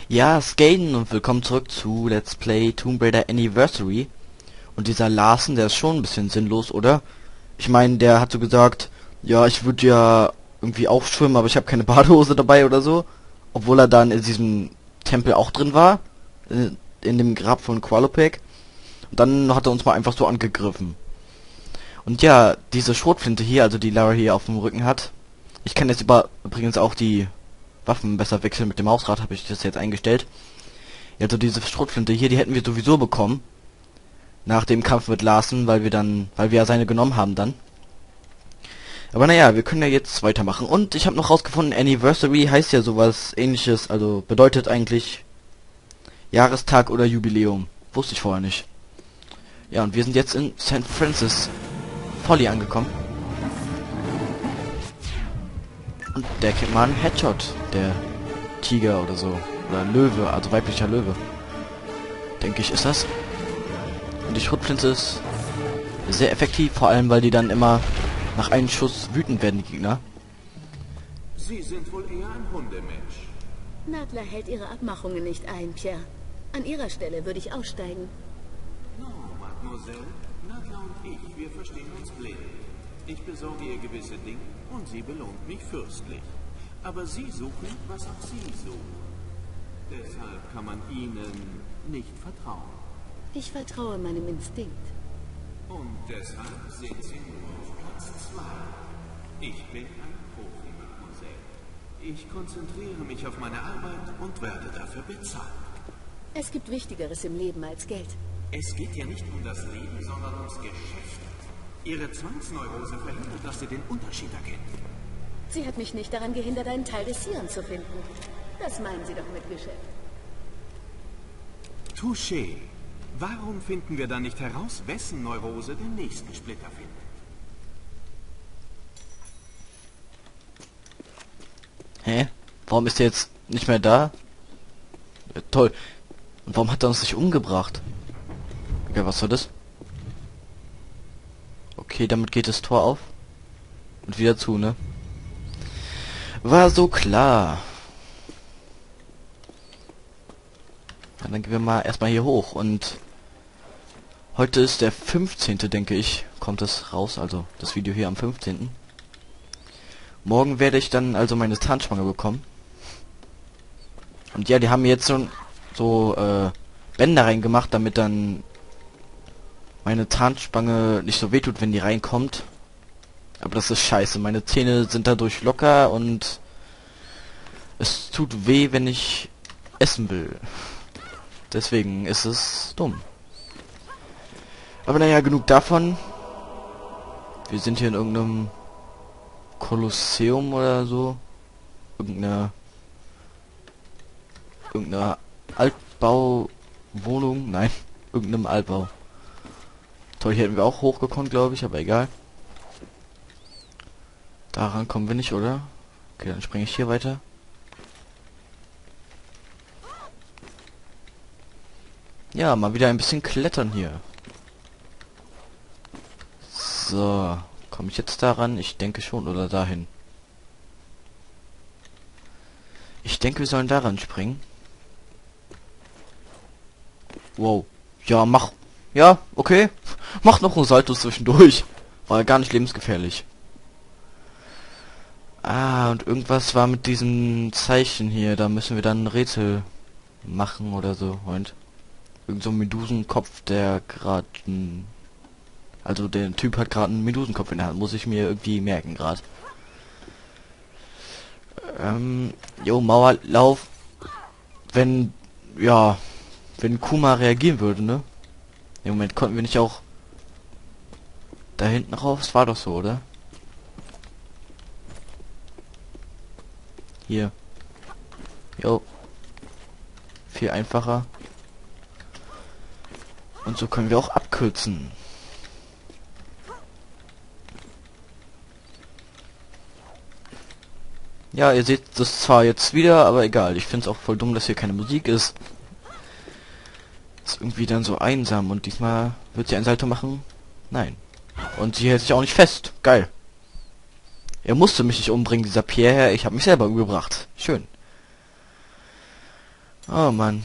Ja, Skaden und willkommen zurück zu Let's Play Tomb Raider Anniversary. Und dieser Larsen, der ist schon ein bisschen sinnlos, oder? Ich meine, der hat so gesagt, ja, ich würde ja irgendwie auch schwimmen, aber ich habe keine Badehose dabei oder so. Obwohl er dann in diesem Tempel auch drin war, in dem Grab von Qualopec. Und dann hat er uns mal einfach so angegriffen. Und ja, diese Schrotflinte hier, also die Lara hier auf dem Rücken hat. Ich kann jetzt übrigens auch die Waffen besser wechseln mit dem Mausrad, habe ich das jetzt eingestellt. Ja, also diese Schrotflinte hier, die hätten wir sowieso bekommen. Nach dem Kampf mit Larsen, weil wir ja seine genommen haben dann. Aber naja, wir können ja jetzt weitermachen. Und ich habe noch rausgefunden, Anniversary heißt ja sowas ähnliches, also bedeutet eigentlich Jahrestag oder Jubiläum. Wusste ich vorher nicht. Ja, und wir sind jetzt in St. Francis Folly angekommen. Und der kriegt mal einen Headshot, der Tiger oder so. Oder Löwe, also weiblicher Löwe. Denke ich, ist das. Und die Schrotflinte ist sehr effektiv, vor allem, weil die dann immer nach einem Schuss wütend werden, die Gegner. Sie sind wohl eher ein Hundemensch. Nadler hält ihre Abmachungen nicht ein, Pierre. An ihrer Stelle würde ich aussteigen. No, Mademoiselle. Nadler und ich, wir verstehen uns blind. Ich besorge ihr gewisse Dinge und sie belohnt mich fürstlich. Aber Sie suchen, was auch Sie suchen. Deshalb kann man Ihnen nicht vertrauen. Ich vertraue meinem Instinkt. Und deshalb sind Sie nur auf Platz 2. Ich bin ein Profi, Mademoiselle. Ich konzentriere mich auf meine Arbeit und werde dafür bezahlt. Es gibt Wichtigeres im Leben als Geld. Es geht ja nicht um das Leben, sondern ums Geschäft. Ihre Zwangsneurose verhindert, dass Sie den Unterschied erkennen. Sie hat mich nicht daran gehindert, einen Teil des Hirn zu finden. Das meinen Sie doch mit Geschäft. Touché. Warum finden wir dann nicht heraus, wessen Neurose den nächsten Splitter findet? Hä? Warum ist der jetzt nicht mehr da? Ja, toll. Und warum hat er uns nicht umgebracht? Ja, was war das? Okay, damit geht das Tor auf. Und wieder zu, ne? War so klar. Ja, dann gehen wir mal erstmal hier hoch. Und heute ist der 15., denke ich, kommt es raus. Also das Video hier am 15. Morgen werde ich dann also meine Zahnspange bekommen. Und ja, die haben mir jetzt so Bänder reingemacht, damit dann meine Zahnspange nicht so wehtut, wenn die reinkommt. Aber das ist scheiße. Meine Zähne sind dadurch locker und es tut weh, wenn ich essen will. Deswegen ist es dumm. Aber naja, genug davon. Wir sind hier in irgendeinem Kolosseum oder so. Irgendeine Altbauwohnung. Nein, irgendeinem Altbau. Toll, hier hätten wir auch hochgekommen, glaube ich, aber egal. Daran kommen wir nicht, oder? Okay, dann springe ich hier weiter. Ja, mal wieder ein bisschen klettern hier. So, komme ich jetzt daran? Ich denke schon, oder dahin. Ich denke, wir sollen daran springen. Wow. Ja, mach. Ja, okay. Mach noch einen Salto zwischendurch. War gar nicht lebensgefährlich. Ah, und irgendwas war mit diesem Zeichen hier. Da müssen wir dann ein Rätsel machen oder so. Und irgend so ein Medusenkopf, der gerade also der Typ hat gerade einen Medusenkopf in der Hand. Muss ich mir irgendwie merken gerade. Jo, Mauerlauf. Wenn Kuma reagieren würde, ne? Im Moment konnten wir nicht auch da hinten raus. Das war doch so, oder? Hier. Jo. Viel einfacher. Und so können wir auch abkürzen. Ja, ihr seht das zwar jetzt wieder, aber egal. Ich finde es auch voll dumm, dass hier keine Musik ist. Ist irgendwie dann so einsam. Und diesmal wird sie ein Salto machen? Nein. Und sie hält sich auch nicht fest. Geil. Er musste mich nicht umbringen, dieser Pierre. Ich habe mich selber umgebracht. Schön. Oh Mann.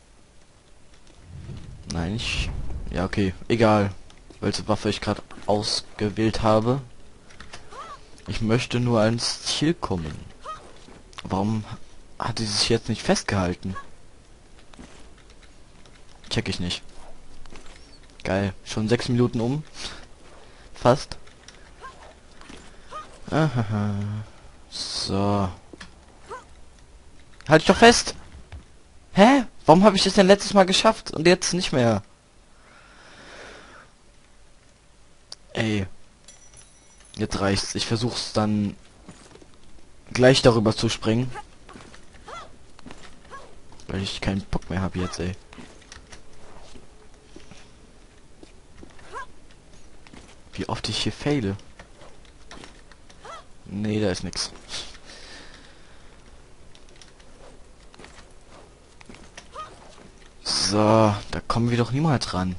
Nein, ich... Ja, okay. Egal, welche Waffe ich gerade ausgewählt habe. Ich möchte nur ans Ziel kommen. Warum hat sie sich jetzt nicht festgehalten? Check ich nicht. Geil. Schon 6 Minuten um. Fast. Ahaha. So. Halt dich doch fest! Hä? Warum habe ich das denn letztes Mal geschafft und jetzt nicht mehr? Ey. Jetzt reicht's. Ich versuch's dann gleich darüber zu springen. Weil ich keinen Bock mehr habe jetzt, ey. Wie oft ich hier faile. Nee, da ist nix. So, da kommen wir doch niemals ran.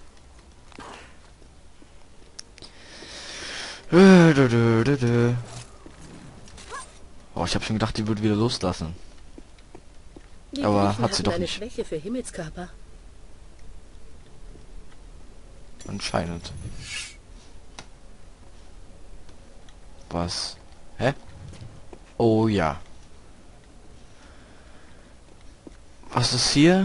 Oh, ich habe schon gedacht, die würde wieder loslassen. Die Aber Griechen hat sie hatten doch eine nicht. Schwäche für Himmelskörper. Anscheinend. Was? Hä? Oh ja. Was ist hier?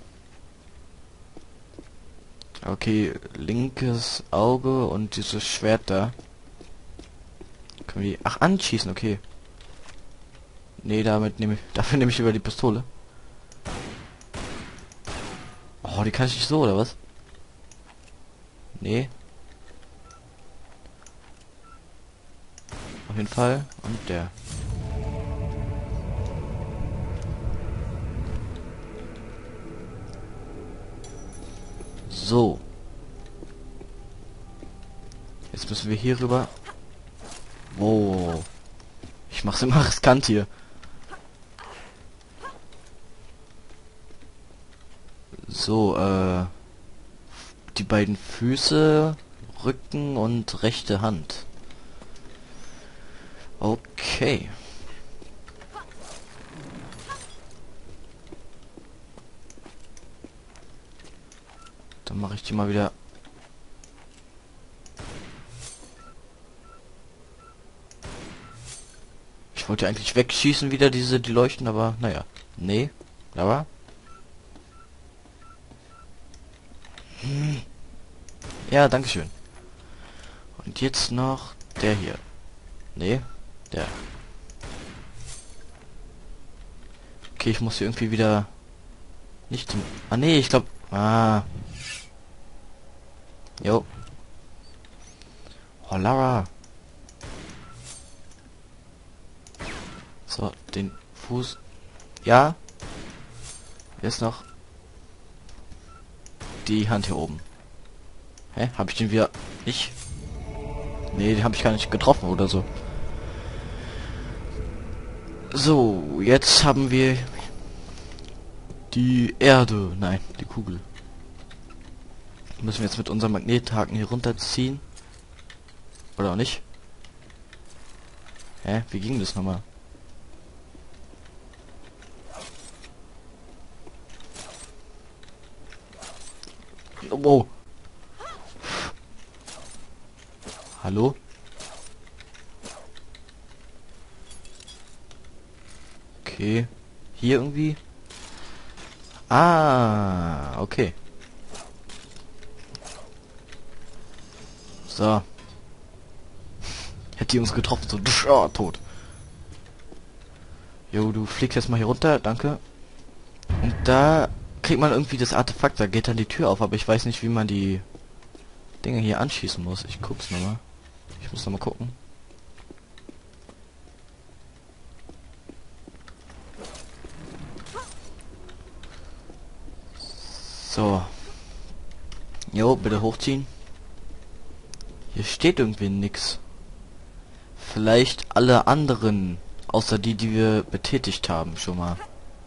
Okay, linkes Auge und dieses Schwert da. Können wir die... Ach, anschießen, okay. Nee, dafür nehme ich über die Pistole. Oh, die kann ich nicht so, oder was? Nee. Auf jeden Fall. Und der. So. Jetzt müssen wir hier rüber. Wow. Ich mach's immer riskant hier. So, die beiden Füße, Rücken und rechte Hand. Okay. Dann mache ich die mal wieder. Ich wollte eigentlich wegschießen wieder die leuchten, aber naja. Nee, aber. Ja, dankeschön. Und jetzt noch der hier. Nee, der. Okay, ich muss hier irgendwie wieder nicht zum... Ah, nee, ich glaube... Ah. Jo. Oh, Lara. So, den Fuß... Ja. Jetzt noch... die Hand hier oben. Hä? Habe ich den wieder... nicht? Nee, den habe ich gar nicht getroffen oder so. So, jetzt haben wir die Erde. Nein, die Kugel. Müssen wir jetzt mit unserem Magnethaken hier runterziehen? Oder auch nicht? Hä? Wie ging das nochmal? Wow. Hallo? Okay. Hier irgendwie? Ah, okay. So. Hätte die uns getroffen, so oh, tot. Jo, du fliegst jetzt mal hier runter, danke. Und da kriegt man irgendwie das Artefakt, da geht dann die Tür auf, aber ich weiß nicht, wie man die Dinge hier anschießen muss. Ich guck's nochmal. Ich muss nochmal gucken. So. Jo, bitte hochziehen. Hier steht irgendwie nix. Vielleicht alle anderen, außer die, die wir betätigt haben, schon mal.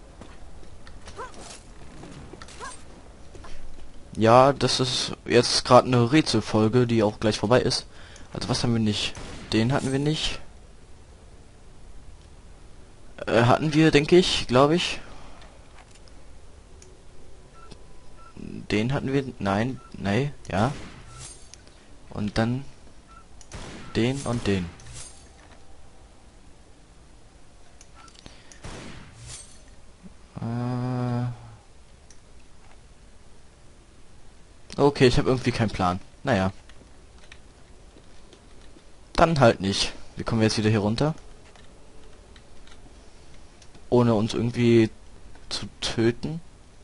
Ja, das ist jetzt gerade eine Rätselfolge, die auch gleich vorbei ist. Also was haben wir nicht? Den hatten wir nicht. Hatten wir, denke ich, glaube ich. Den hatten wir... Nein, nee, ja. Und dann... Den und den. Okay, ich habe irgendwie keinen Plan. Naja. Dann halt nicht. Wie kommen wir jetzt wieder hier runter? Ohne uns irgendwie zu töten.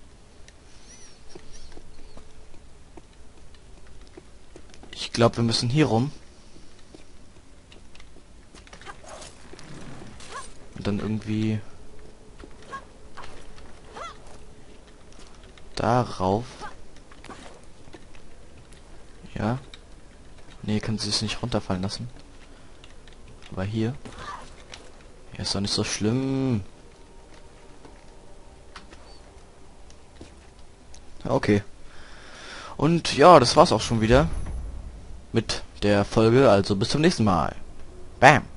Ich glaube, wir müssen hier rum. Und dann irgendwie... darauf. Ja. Nee, kann sie es nicht runterfallen lassen. Aber hier. Ja, ist doch nicht so schlimm. Okay. Und ja, das war's auch schon wieder mit der Folge. Also bis zum nächsten Mal. Bam.